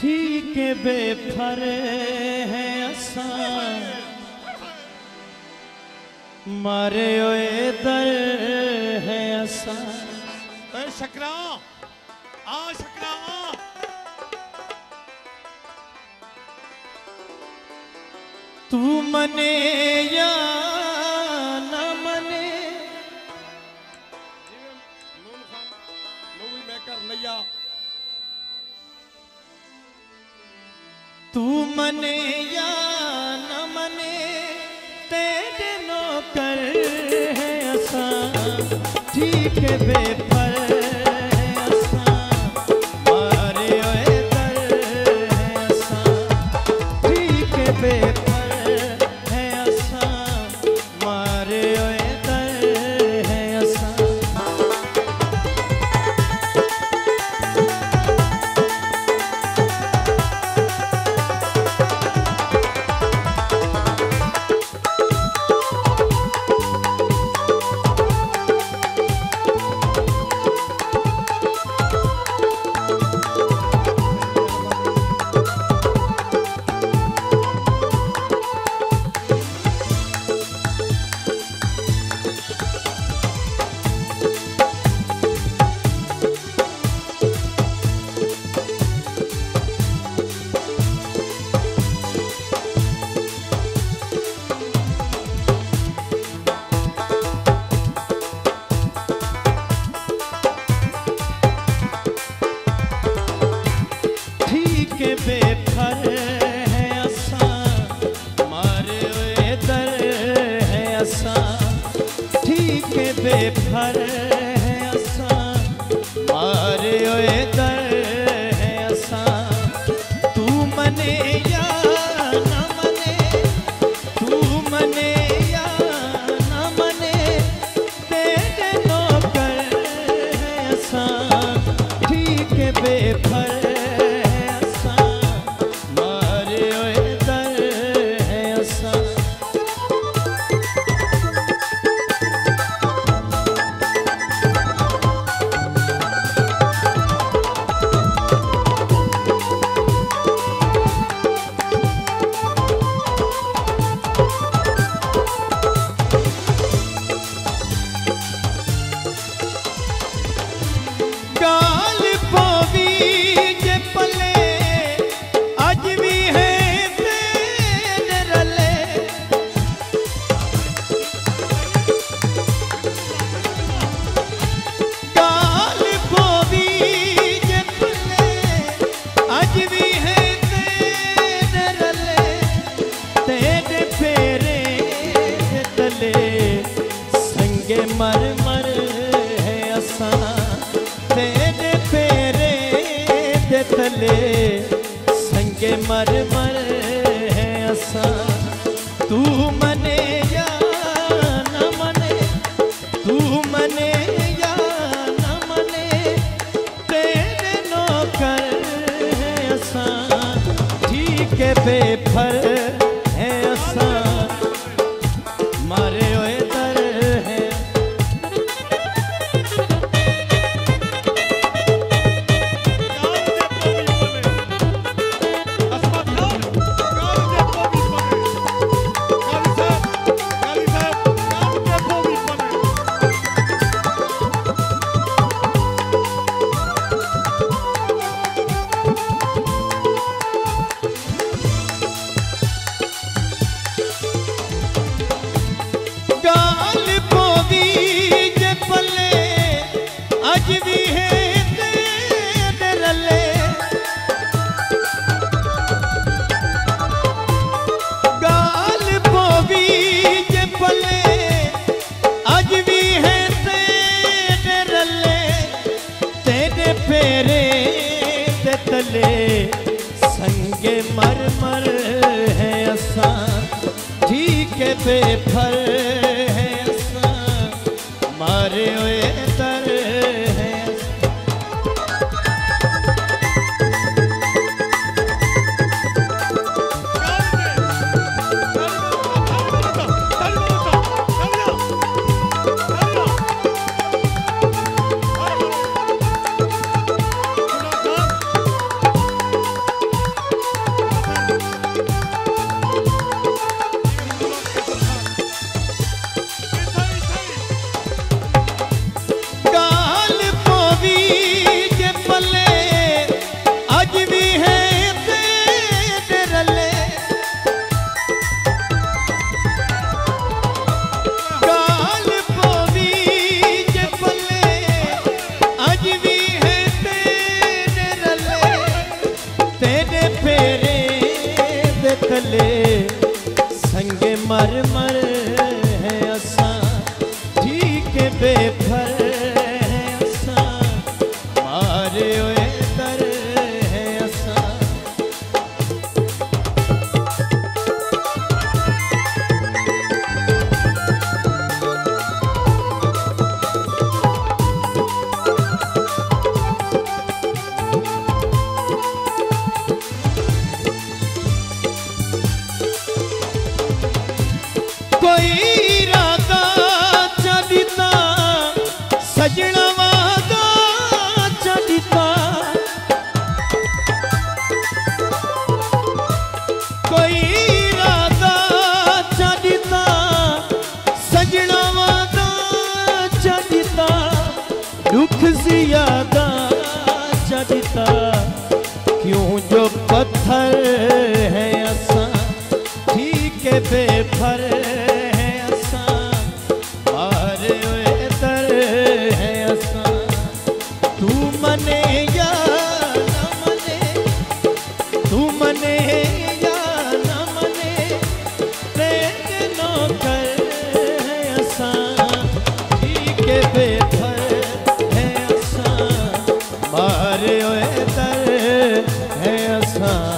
ठीक बेफर है असा मारे ओए दर है असा। शकरा आ शकरा तू मने या न मने मैं कर लिया तू मने या न मने तेरे नौकर है असा ठीक बेफर है असा मारे ओए दर है असा ठीक बेफर है असा मारे ओए दर है असा। बेफर है असा मारे ओए दर है असा ठीक बेफर है असा मारे ओए दर है असा। तू मने या न मने तू मने या न मने तेरे नौकर है असा ठीक बेफर मर मर है असा तेरे फेरे दे तले संगे मर मर है असा। तू मने या न मने तू मने या न मने तेरे नौकर है असा ठीक बेफर है असा मारे ओए दर है। संगे मर मर है असा ठीक बेफर है असा मारे ओए दर है। कोई इरादा चलिता सजना वादा चलिता कोई इरादा चलिता सजना वादा चलिता दुख ज्यादा चलिता क्यों जो पत्थर है असा ठीक है बेफर है असा मारे हुए दर है असा तू मने या न मने तू मने या न मने तेरे नौकर है असा ठीक है बेफर है असा मारे हुए दर है असा